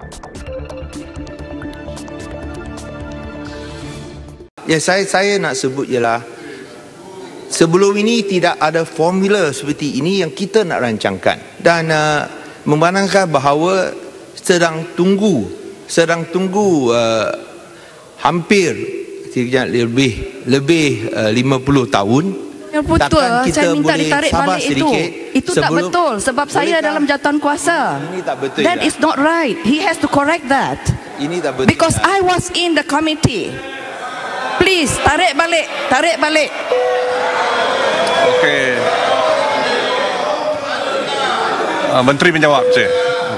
Ya, saya nak sebut ialah sebelum ini tidak ada formula seperti ini yang kita nak rancangkan, dan memandangkan bahawa sedang tunggu hampir lebih 50 tahun. Betul, saya minta ditarik balik sedikit. Itu tak betul sebab saya dalam jawatan kuasa. Ini tak betul. That is not right. He has to correct that. Ini tak betul. Because I was in the committee. Please, tarik balik. Okey. Menteri menjawab, Cik.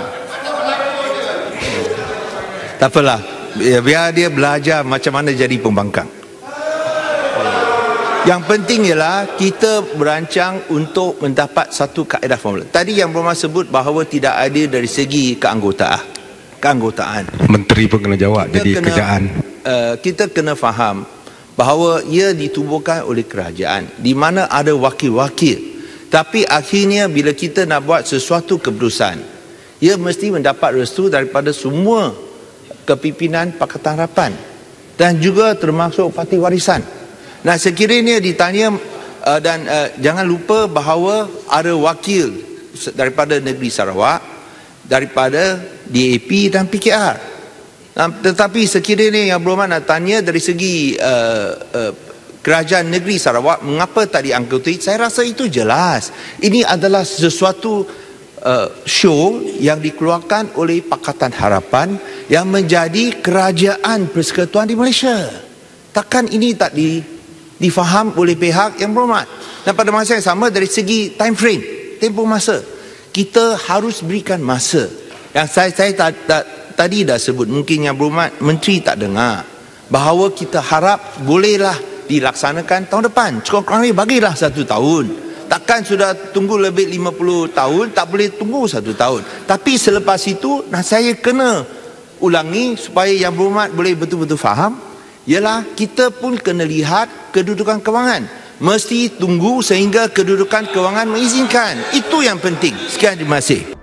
Tak apalah. Biar dia belajar macam mana jadi pembangkang. Yang penting ialah kita berancang untuk mendapat satu kaedah formula. Tadi yang Berhormat sebut bahawa tidak ada dari segi keanggotaan. Menteri pun kena jawab jadi kerjaan. Kita kena faham bahawa ia ditubuhkan oleh kerajaan di mana ada wakil-wakil. Tapi akhirnya bila kita nak buat sesuatu keputusan, ia mesti mendapat restu daripada semua kepimpinan Pakatan Harapan dan juga termasuk Parti Warisan. Nah, sekiranya ditanya dan jangan lupa bahawa ada wakil daripada Negeri Sarawak, daripada DAP dan PKR. Tetapi sekiranya yang Berhormat nak tanya dari segi Kerajaan Negeri Sarawak, mengapa tak diangkuti? Saya rasa itu jelas. Ini adalah sesuatu show yang dikeluarkan oleh Pakatan Harapan yang menjadi kerajaan persekutuan di Malaysia. Takkan ini tak difaham oleh pihak yang Berhormat? Dan pada masa yang sama dari segi time frame, tempoh masa, kita harus berikan masa. Yang saya tadi dah sebut, mungkin yang Berhormat Menteri tak dengar, bahawa kita harap bolehlah dilaksanakan tahun depan. Cukup-kurangnya bagilah 1 tahun. Takkan sudah tunggu lebih 50 tahun, tak boleh tunggu 1 tahun. Tapi selepas itu, saya kena ulangi supaya yang Berhormat boleh betul-betul faham, ialah kita pun kena lihat kedudukan kewangan. Mesti tunggu sehingga kedudukan kewangan mengizinkan. Itu yang penting. Sekian, terima kasih.